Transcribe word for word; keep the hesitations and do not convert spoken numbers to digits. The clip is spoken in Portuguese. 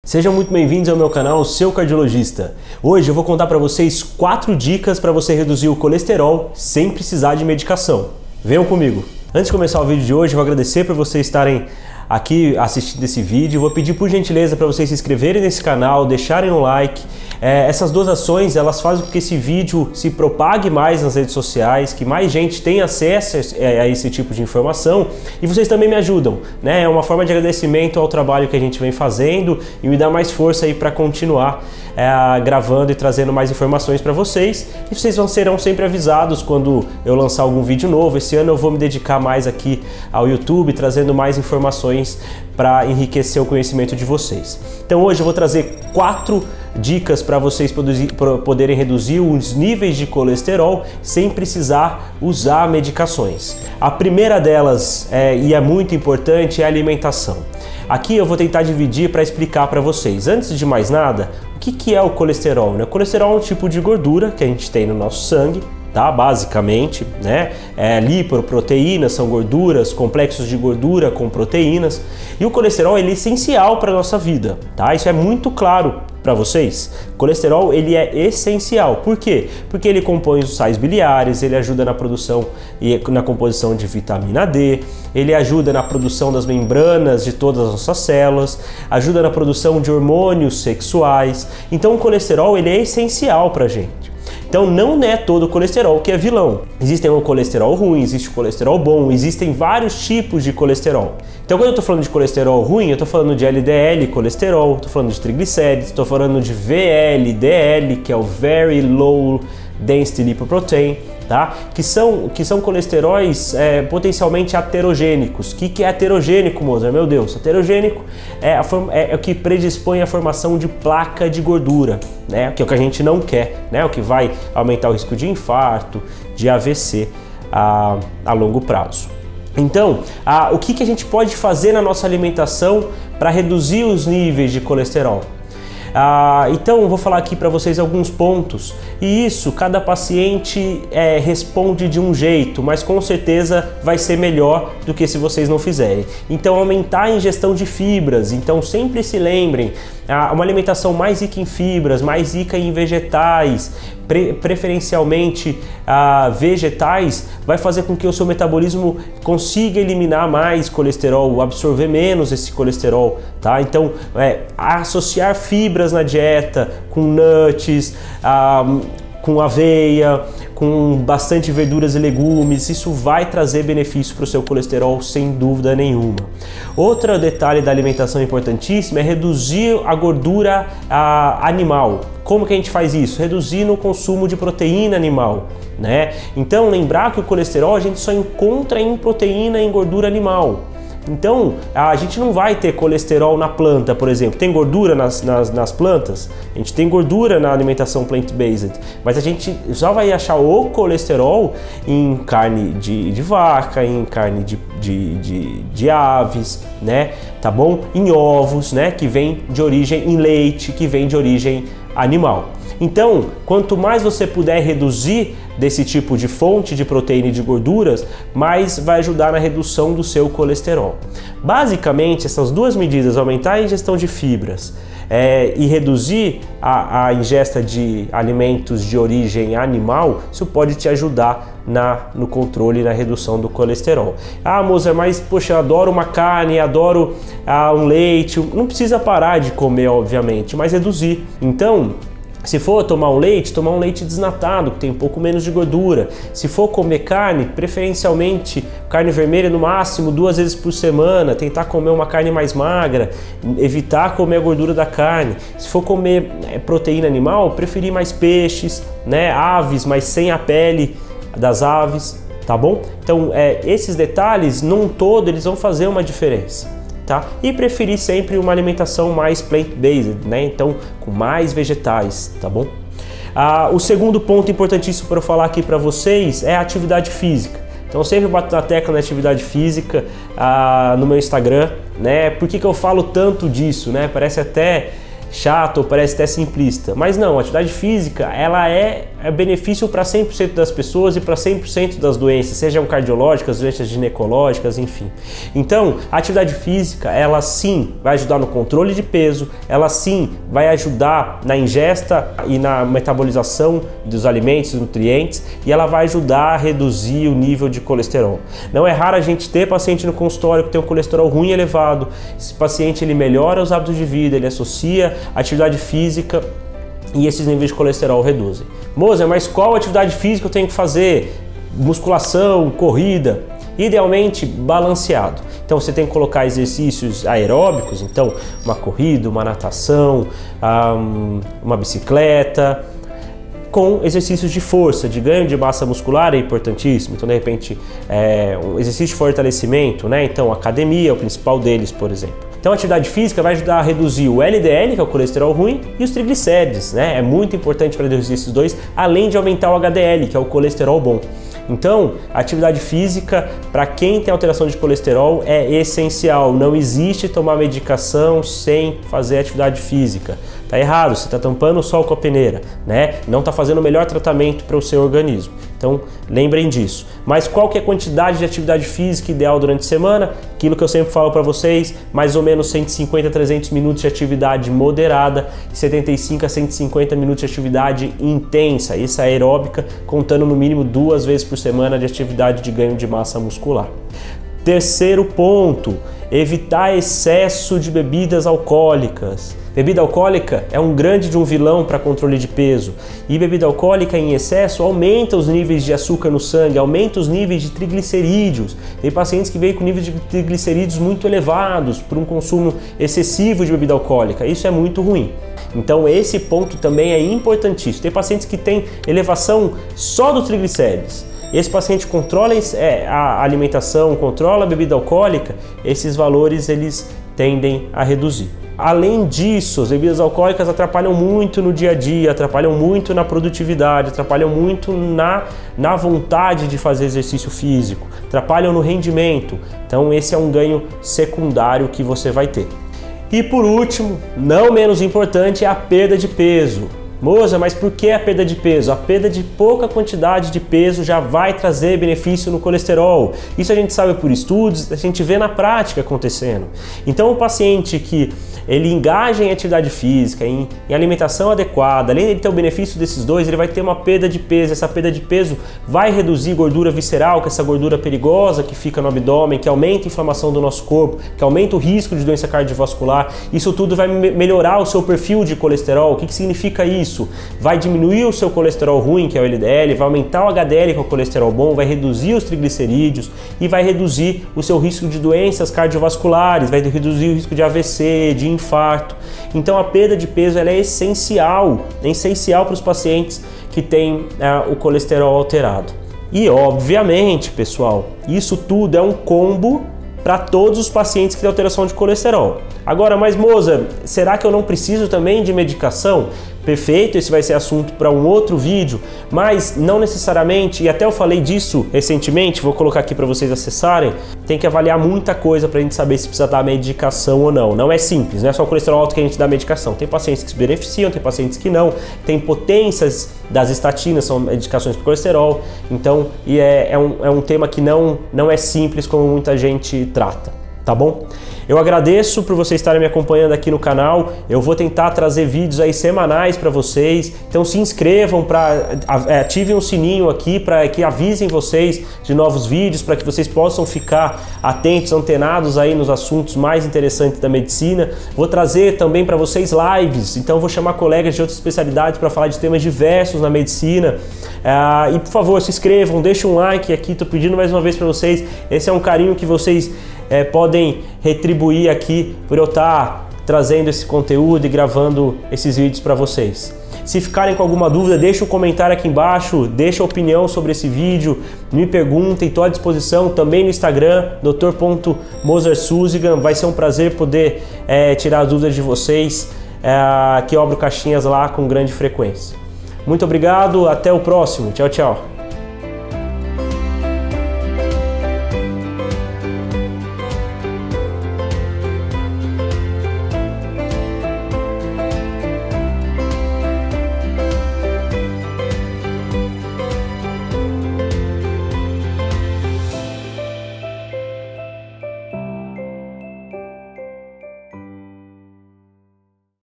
Sejam muito bem-vindos ao meu canal, Seu Cardiologista. Hoje eu vou contar para vocês quatro dicas para você reduzir o colesterol sem precisar de medicação. Venham comigo! Antes de começar o vídeo de hoje, eu vou agradecer por vocês estarem aqui assistindo esse vídeo. Vou pedir por gentileza para vocês se inscreverem nesse canal, deixarem um like. É, essas duas ações, elas fazem com que esse vídeo se propague mais nas redes sociais, que mais gente tenha acesso a esse tipo de informação, e vocês também me ajudam, né? É uma forma de agradecimento ao trabalho que a gente vem fazendo e me dá mais força aí para continuar é, gravando e trazendo mais informações para vocês, e vocês vão, serão sempre avisados quando eu lançar algum vídeo novo. Esse ano eu vou me dedicar mais aqui ao YouTube, trazendo mais informações para enriquecer o conhecimento de vocês. Então hoje eu vou trazer quatro dicas para vocês poderem reduzir os níveis de colesterol sem precisar usar medicações. A primeira delas, é, e é muito importante, é a alimentação. Aqui eu vou tentar dividir para explicar para vocês. Antes de mais nada, o que, que é o colesterol, né? O colesterol é um tipo de gordura que a gente tem no nosso sangue, tá? Basicamente, né? É, lipoproteínas são gorduras, complexos de gordura com proteínas, e o colesterol ele é essencial para a nossa vida, tá? Isso é muito claro para vocês. O colesterol ele é essencial. Por quê? Porque ele compõe os sais biliares, ele ajuda na produção e na composição de vitamina D, ele ajuda na produção das membranas de todas as nossas células, ajuda na produção de hormônios sexuais. Então o colesterol ele é essencial para a gente. Então não é todo o colesterol que é vilão. Existem o colesterol ruim, existe o colesterol bom, existem vários tipos de colesterol. Então quando eu estou falando de colesterol ruim, eu estou falando de L D L colesterol, estou falando de triglicérides, estou falando de V L D L, que é o Very Low Density Lipoprotein, tá? Que são, que são colesteróis é, potencialmente aterogênicos. O que, que é aterogênico, Mozart? Meu Deus, aterogênico é, a forma, é, é o que predispõe à formação de placa de gordura, né? Que é o que a gente não quer, né? O que vai aumentar o risco de infarto, de A V C a, a longo prazo. Então, a, o que, que a gente pode fazer na nossa alimentação para reduzir os níveis de colesterol? Ah, então eu vou falar aqui para vocês alguns pontos, e isso cada paciente é, responde de um jeito, mas com certeza vai ser melhor do que se vocês não fizerem. Então aumentar a ingestão de fibras, então sempre se lembrem, ah, uma alimentação mais rica em fibras, mais rica em vegetais, pre preferencialmente ah, vegetais, vai fazer com que o seu metabolismo consiga eliminar mais colesterol, absorver menos esse colesterol, tá? Então é, associar fibras na dieta, com nuts, ah, com aveia, com bastante verduras e legumes, isso vai trazer benefício para o seu colesterol sem dúvida nenhuma. Outro detalhe da alimentação importantíssimo é reduzir a gordura ah, animal. Como que a gente faz isso? Reduzindo o consumo de proteína animal, né? Então lembrar que o colesterol a gente só encontra em proteína e em gordura animal. Então, a gente não vai ter colesterol na planta, por exemplo. Tem gordura nas, nas, nas plantas? A gente tem gordura na alimentação plant-based, mas a gente só vai achar o colesterol em carne de, de vaca, em carne de, de, de, de aves, né? Tá bom? Em ovos, né? Que vem de origem, em leite, que vem de origem animal. Então, quanto mais você puder reduzir desse tipo de fonte de proteína e de gorduras, mais vai ajudar na redução do seu colesterol. Basicamente, essas duas medidas, aumentar a ingestão de fibras é, e reduzir a, a ingesta de alimentos de origem animal, isso pode te ajudar na, no controle e na redução do colesterol. Ah, Mozart, mas poxa, eu adoro uma carne, adoro ah, um leite. Não precisa parar de comer, obviamente, mas reduzir. Então, se for tomar um leite, tomar um leite desnatado, que tem um pouco menos de gordura. Se for comer carne, preferencialmente carne vermelha no máximo duas vezes por semana, tentar comer uma carne mais magra, evitar comer a gordura da carne. Se for comer proteína animal, preferir mais peixes, né, aves, mas sem a pele das aves, tá bom? Então, é, esses detalhes, num todo, eles vão fazer uma diferença. Tá? E preferir sempre uma alimentação mais plant-based, né? Então com mais vegetais, tá bom? Ah, o segundo ponto importantíssimo para eu falar aqui para vocês é a atividade física. Então eu sempre bato na tecla na atividade física ah, no meu Instagram, né? Por que que eu falo tanto disso, né? Parece até chato ou parece até simplista, mas não, a atividade física ela é é benefício para cem por cento das pessoas e para cem por cento das doenças, sejam cardiológicas, doenças ginecológicas, enfim. Então, a atividade física, ela sim vai ajudar no controle de peso, ela sim vai ajudar na ingesta e na metabolização dos alimentos, dos nutrientes, e ela vai ajudar a reduzir o nível de colesterol. Não é raro a gente ter paciente no consultório que tem um colesterol ruim elevado. Esse paciente ele melhora os hábitos de vida, ele associa a atividade física e esses níveis de colesterol reduzem. Moça, mas qual atividade física eu tenho que fazer? Musculação, corrida? Idealmente balanceado. Então você tem que colocar exercícios aeróbicos, então uma corrida, uma natação, uma bicicleta, com exercícios de força, de ganho de massa muscular é importantíssimo. Então de repente é, um exercício de fortalecimento, né? Então academia é o principal deles, por exemplo. Então a atividade física vai ajudar a reduzir o L D L, que é o colesterol ruim, e os triglicérides, né? É muito importante para reduzir esses dois, além de aumentar o H D L, que é o colesterol bom. Então, a atividade física, para quem tem alteração de colesterol, é essencial. Não existe tomar medicação sem fazer atividade física. Tá errado, você está tampando o sol com a peneira, né? Não está fazendo o melhor tratamento para o seu organismo. Então, lembrem disso. Mas qual que é a quantidade de atividade física ideal durante a semana? Aquilo que eu sempre falo para vocês, mais ou menos cento e cinquenta a trezentos minutos de atividade moderada e setenta e cinco a cento e cinquenta minutos de atividade intensa, essa aeróbica, contando no mínimo duas vezes por semana de atividade de ganho de massa muscular. Terceiro ponto, evitar excesso de bebidas alcoólicas. Bebida alcoólica é um grande de um vilão para controle de peso, e bebida alcoólica em excesso aumenta os níveis de açúcar no sangue, aumenta os níveis de triglicerídeos. Tem pacientes que vêm com níveis de triglicerídeos muito elevados por um consumo excessivo de bebida alcoólica. Isso é muito ruim. Então esse ponto também é importantíssimo. Tem pacientes que têm elevação só dos triglicéridos. Esse paciente controla a alimentação, controla a bebida alcoólica, esses valores eles tendem a reduzir. Além disso, as bebidas alcoólicas atrapalham muito no dia a dia, atrapalham muito na produtividade, atrapalham muito na, na vontade de fazer exercício físico, atrapalham no rendimento. Então esse é um ganho secundário que você vai ter. E por último, não menos importante, é a perda de peso. Moça, mas por que a perda de peso? A perda de pouca quantidade de peso já vai trazer benefício no colesterol. Isso a gente sabe por estudos, a gente vê na prática acontecendo. Então o paciente que ele engaja em atividade física, em, em alimentação adequada, além de ter o benefício desses dois, ele vai ter uma perda de peso. Essa perda de peso vai reduzir gordura visceral, que é essa gordura perigosa que fica no abdômen, que aumenta a inflamação do nosso corpo, que aumenta o risco de doença cardiovascular. Isso tudo vai me melhorar o seu perfil de colesterol. O que, que significa isso? Vai diminuir o seu colesterol ruim, que é o L D L, vai aumentar o H D L, que é o colesterol bom, vai reduzir os triglicerídeos e vai reduzir o seu risco de doenças cardiovasculares, vai reduzir o risco de A V C, de infarto. Então a perda de peso ela é essencial, é essencial para os pacientes que têm uh, o colesterol alterado. E obviamente, pessoal, isso tudo é um combo para todos os pacientes que têm alteração de colesterol. Agora, mas moça, será que eu não preciso também de medicação? Perfeito, esse vai ser assunto para um outro vídeo, mas não necessariamente, e até eu falei disso recentemente, vou colocar aqui para vocês acessarem, tem que avaliar muita coisa para a gente saber se precisa dar medicação ou não. Não é simples, não é só o colesterol alto que a gente dá medicação. Tem pacientes que se beneficiam, tem pacientes que não, tem potências das estatinas, são medicações para colesterol, então e é, é, um, é um tema que não, não é simples como muita gente trata, tá bom? Eu agradeço por vocês estarem me acompanhando aqui no canal. Eu vou tentar trazer vídeos aí semanais para vocês. Então se inscrevam, para ativem o sininho aqui para que avisem vocês de novos vídeos, para que vocês possam ficar atentos, antenados aí nos assuntos mais interessantes da medicina. Vou trazer também para vocês lives. Então vou chamar colegas de outras especialidades para falar de temas diversos na medicina. Uh, e por favor, se inscrevam, deixem um like aqui. Tô pedindo mais uma vez para vocês. Esse é um carinho que vocês É, podem retribuir aqui por eu estar trazendo esse conteúdo e gravando esses vídeos para vocês. Se ficarem com alguma dúvida, deixa um comentário aqui embaixo, deixa a opinião sobre esse vídeo, me perguntem, estou à disposição também no Instagram, doutor ponto mozartsuzigan. Vai ser um prazer poder é, tirar as dúvidas de vocês, é, que eu abro caixinhas lá com grande frequência. Muito obrigado, até o próximo, tchau, tchau.